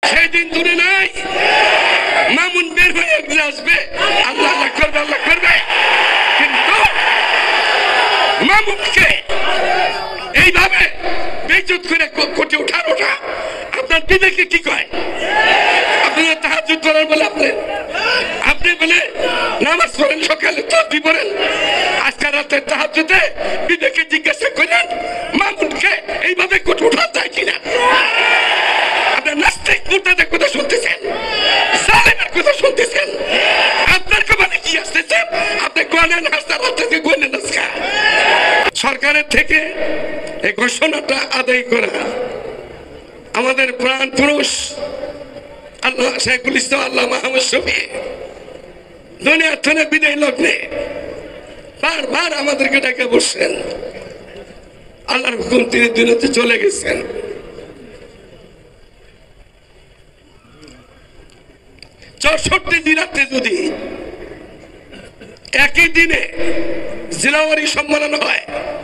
সেই দিন দূরে নাই। মামুন বের হয়ে একদিন আসবে, আল্লাহ আল্লাহ করবে, আল্লাহ করবে, কিন্তু মামুনকে এইভাবে বেইজ্জত করে কোটি ওঠা আপনার বিবেকে কি কয়? আপনারা তাহাজ্জুদ করার বলে আপনি বলে নামাজ পড়েন, সকালে তাসবিহ পড়েন, আজকে রাতে তাহাজ্জুদে বিবেকে জিজ্ঞাসা করেন মামুনকে এইভাবে কোটি ওঠা যায় কিনা? আপনার নাস্তিক মুরতাদের কথা শুনতেছেন, জালেমের কথা শুনতেছেন, আপনার কপালে কি আসতেছে? আপনি গনেন, হাসতে থেকে গনেন। সরকারের থেকে এই ঘোষণাটা আদায় করা আমাদের প্রাণ পুরুষ আল্লাহ শেখুল ইসলাম আল্লাহ মাহমুদ শফি দুনিয়ার থেকে বিদায় লগ্নে বারবার আমাদেরকে ডেকে বসছেন। আল্লাহর হুকুম তিনি দুনিয়াতে চলে গেছেন। চৌষট্টি জেলাতে যদি একই দিনে জেলাওয়ারি সম্মেলন হয়,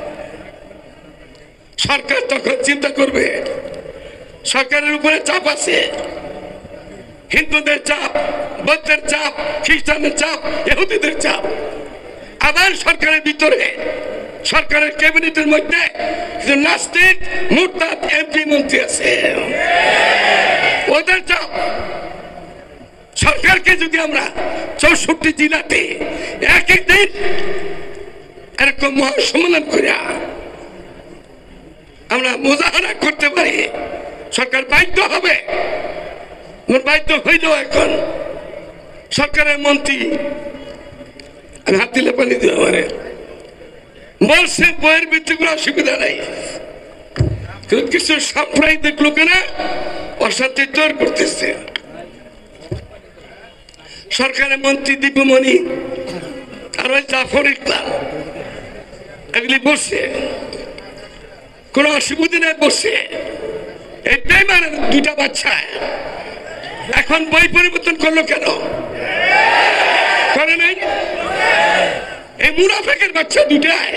সরকার তখন চিন্তা করবে সরকারের উপরে চাপ আছে, হিন্দুদের চাপ, বৌদ্ধের চাপ, খ্রিস্টানদের চাপ, ইহুদিদের চাপ, আবার সরকারের ভিতরে সরকারের ক্যাবিনেটের মধ্যে কিছু নাস্তিক মুরতাদ এমপি মন্ত্রী আছে, ওদের চাপ। সরকারকে যদি আমরা 64 জেলাতে এক দিন এরকম মহাসম্মেলন করে আমরা মুজাহারা করতে পারি, সরকার বাধ্য হবে। বাধ্য হইল। এখন সরকারের মন্ত্রী আমি হাত দিলে পানি দিতে পারে বলছে বইয়ের ভিত্তি কোনো অসুবিধা নাই, কিন্তু কিছু সাম্প্রদায়িক লোকেরা অশান্তি তৈরি করতেছে। সরকারের মন্ত্রী দীপুমণি আর ওই জাফর ইকবাল এগুলি বসে কোন অসুবিধা নেই, বসে এই বেইমানের দুটা বাচ্চা এখন বই পরিবর্তন করলো কেন? করে নাই? এই মুনাফিকের বাচ্চা দুটায়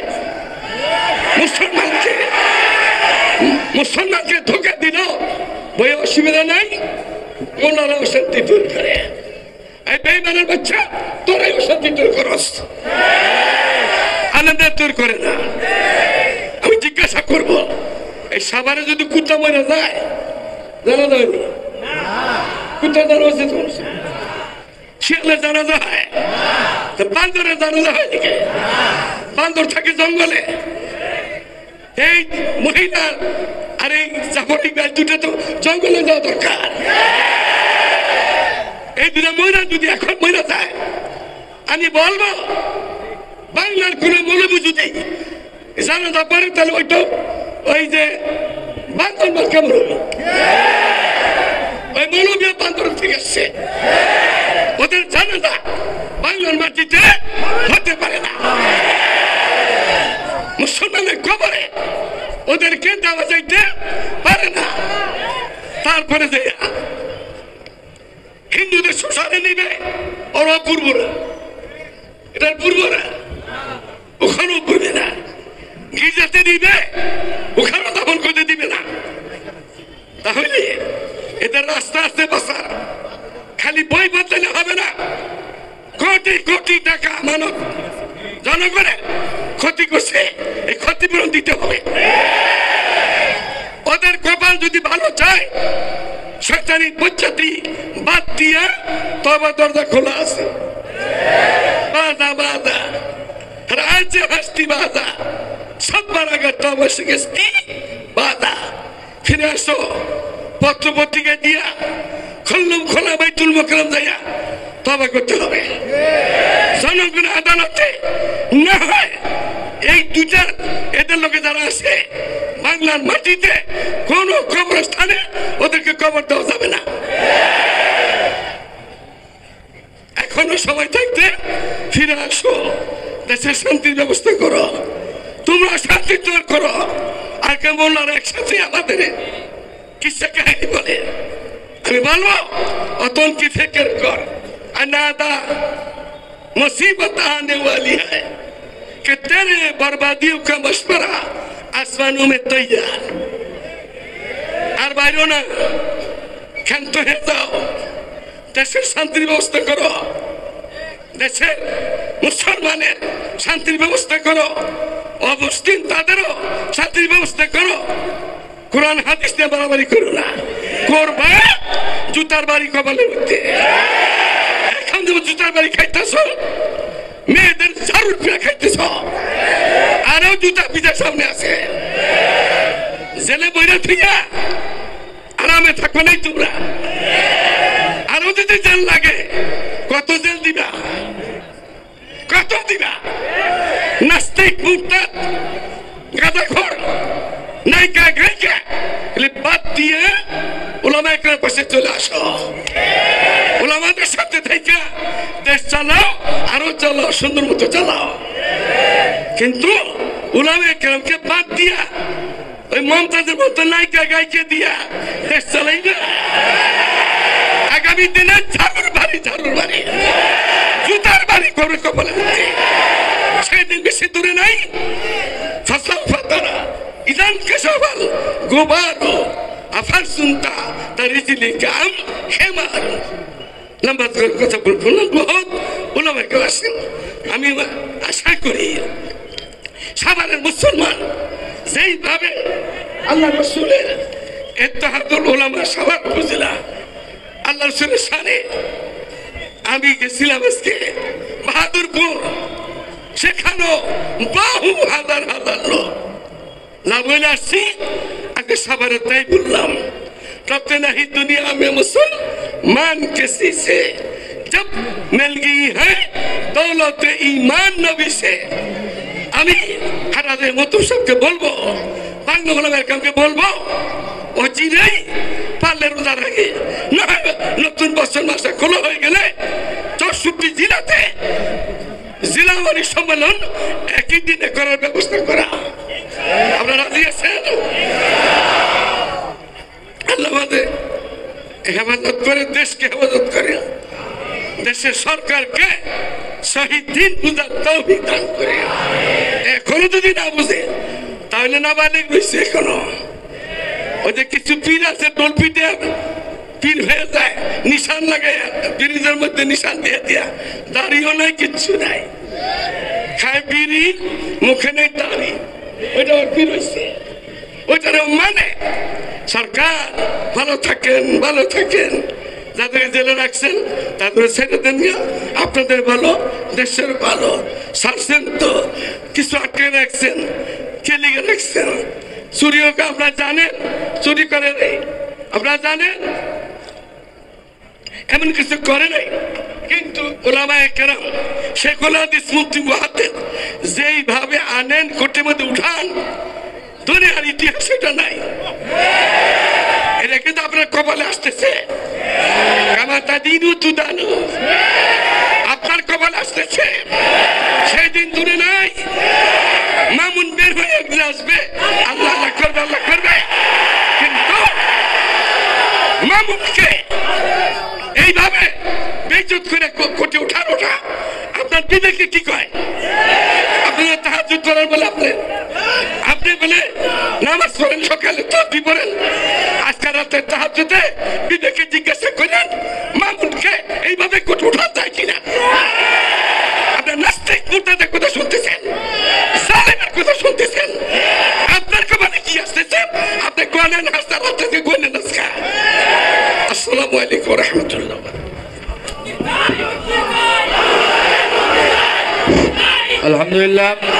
মুসলমানকে ধোঁকা দিল, বই অসুবিধা নাই, ওনারা অশান্তি দূর করে। এই বেইমানের বাচ্চা তোরাই অশান্তি দূর করস, আনন্দ দূর করে না। আমি জিজ্ঞাসা করব, এই সাভারে যদি কুত্তা মরে যায় জানা যায় না? কুত্তা জানা আছে তোমার? শিয়ালে জানা যায়, বান্দরে জানা যায় নাকি? বান্দর থাকে জঙ্গলে। এই মহিলা আর এই জাফরি গাছ দুটো তো জঙ্গলে যাওয়া দরকার। এই দুটো মহিলা যদি এখন মহিলা যায়, আমি বলবো বাংলার কোন মৌলবী যদি জানাজা পড়ে তাহলে ওইটা ওই যে বান্দর মাছ কেমন হবে? ওই মৌলবী বান্দর ঠিক আছে, ওদের জানাজা বাংলার মাটিতে হতে পারে না। মুসলমানের কবরে ওদেরকে দেওয়া যাইতে পারে না। তারপরে যে হিন্দুদের শ্মশানে নিবে, ওরা পূর্বরা, এটার পূর্বরা, ওখানেও পড়বে না। গির্জাতে দিবে, ওখানেও দাফন করতে দিবে না। তাহলে এদের আস্তে আস্তে বাঁচা, খালি বই বদলালে হবে না। কোটি কোটি টাকা মানব জনগণের ক্ষতি করছে, এই ক্ষতিপূরণ দিতে হবে। ওদের কপাল যদি ভালো চায়, শয়তানি পদ্ধতি বাদ দিয়া তওবা দরজা খোলা আছে। বাধা বাধা রাজ্যে হাসতি বাধা, সবার আগে তওবা শিখেছি বাধা। ফিরে আসো, পত্র পত্রিকা দিয়া খুললুম খোলা বাইতুল মুকাররম যাইয়া তওবা করতে হবে। জনগণ আদালতে না হয় এই দুটা এদের লোকে যারা আছে বাংলার মাটিতে কোন কবরস্থানে ওদেরকে কবর দেওয়া যাবে না। এখনো সময় থাকতে ফিরে আসো, দেশের শান্তির ব্যবস্থা করো, তোমরা শান্তি তৈরি করো। আর কেমন আর একসাথে আমাদের কিসা কাহিনী বলে আমি বলবো, অতন কি ফিক্র কর, अनादा मुसीबत आने वाली है कि तेरे बर्बादियों का मशवरा आसमानों में तैयार। আর বাইরো না, ক্ষান্ত হয়ে যাও, দেশের শান্তির ব্যবস্থা করো, দেশের মুসলমানের শান্তির ব্যবস্থা করো, অবস্থান তাদেরও শান্তির ব্যবস্থা করো। কোরআন হাদিস নিয়ে বাড়াবাড়ি করো না, করবা জুতার বাড়ি কপালের মধ্যে। এখন যেমন জুতার বাড়ি খাইতেছ, মেয়েদের ঝাড়ুর পিঠা খাইতেছ, আরো জুতা পিঠা সামনে আছে। জেলে বইরা থিয়া আরামে থাকবে নাই তোমরা। আরো যদি জেল লাগে, কত জেল দিবা, কত দিবা? নাস্তিক মুরতাদ গাঁজাখোর নায়িকা গায়িকা বাদ দিয়ে ওলামায়ে কেরামের পাশে চলে আসো। ওলামাদের সাথে থেকে দেশ চালাও, আরো চালাও, সুন্দর মতো চালাও। কিন্তু ওলামায়ে কেরামকে বাদ দিয়া ওই মমতাজের মতো নায়িকা গায়িকা দিয়া দেশ চালাই না। আগামী দিনে ঝাড়ুর বাড়ি, ঝাড়ুর বাড়ি, জুতার বাড়ি করে কপালে। সেদিন বেশি দূরে নাই। ফসল ফাতারা ইদান কেশাল গোবারো আফার শুনতা তার রিজিলি কাম হেমার। লম্বা কথা বলবো না, বহুত ওলামায়ে কেরাম আছেন। আমি আশা করি সাভারের মুসলমান যেইভাবে আল্লাহ রসুলের ইত্তেহাদুল উলামা সাভার উপজেলা আল্লাহ রসুলের শানে, আমি গেছিলাম আজকে বাহাদুরপুর, সেখানেও বহু হাজার হাজার লোক না বলে আসছি। আগে সাভারে তাই বললাম, तब नहीं दुनिया में मुसलमान किसी से जब मिल गई है दौलत ईमान नबी से। আমি হারাদের মতো সবকে বলবো, বাংলা গোলামের কামকে বলবো, ও চিনেই পারলে রোজার আগে নতুন বছর মাসে খোলা হয়ে গেলে 64 জেলাতে জেলাওয়ারি সম্মেলন একই দিনে করার ব্যবস্থা করা। আপনারা রাজি আছেন? আল্লাহ আমাদের হেফাজত করে, দেশকে হেফাজত করে, দেশের সরকারকে শহীদ দিন বুঝার তৌফিক দান করে। এখনো যদি না বুঝে তাহলে না বালিক রয়েছে। এখনো ওই যে কিছু পীর আছে, টোল পিটে পীর হয়ে যায়, নিশান লাগাই ব্রিজের মধ্যে নিশান দিয়ে দিয়া, দাড়িও নাই, কিচ্ছু নাই, খায় বিড়ি, মুখে নেই দাড়ি, ওইটা ওর পীর হয়েছে। ওইটারও মানে সরকার ভালো থাকেন, ভালো থাকেন। যাদের জেলে রাখছেন তাদের ছেড়ে দেন, আপনাদের ভালো, দেশের ভালো। ছাড়ছেন তো, কিছু আটকে রাখছেন, কে লিখে রাখছেন? চুরিও আপনারা জানেন, চুরি করে নেই, আপনারা জানেন এমন কিছু করে নাই। কিন্তু ওলামায়ে কেরাম শেখুল হাদিস মুফতি মুহাদ্দিস যেইভাবে আনেন, কোর্টের মধ্যে উঠান, দুনিয়ার ইতিহাস এটা নাই। এটা কিন্তু আপনার কপালে আসতেছে, আপনার কপালে আসতেছে, সেই দিন দূরে নাই। মামুন বের হয়ে একদিন আসবে, আল্লাহ আল্লাহ করবে, আল্লাহ করবে। কিন্তু মামুনকে এইভাবে বেইজ্জত করে কোটি ওঠা আপনার বিবেকে কি কয়? আপনারা তাহাজ্জুদ করার বলে আপনি বলে নামাজ পড়েন, সকালে তাসবিহ পড়েন, আজকে রাতে তাহাজ্জুদে বিবেকে জিজ্ঞাসা করেন মামুনকে এইভাবে কোটি ওঠা যায় কিনা? আপনার নাস্তিক মুরতাদের কথা শুনতেছেন, জালেমের কথা শুনতেছেন, আপনার কপালে কি আসতেছে? আপনি গোয়ানে নাস্তা রাস্তাকে গোয়ানে নাস্তা। আসসালামু আলাইকুম ওয়া রাহমাতুল্লাহ। আলহামদুলিল্লাহ।